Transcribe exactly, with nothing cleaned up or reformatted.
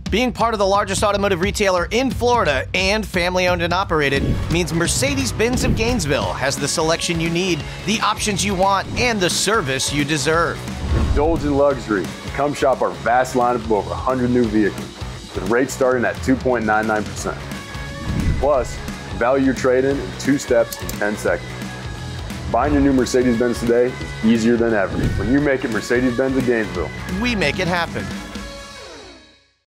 Being part of the largest automotive retailer in Florida and family-owned and operated means Mercedes-Benz of Gainesville has the selection you need, the options you want, and the service you deserve. Indulge in luxury and come shop our vast lineup of over one hundred new vehicles, with rates starting at two point nine nine percent. Plus, value your trade-in in two steps in ten seconds. Buying your new Mercedes-Benz today is easier than ever when you make it Mercedes-Benz of Gainesville. We make it happen.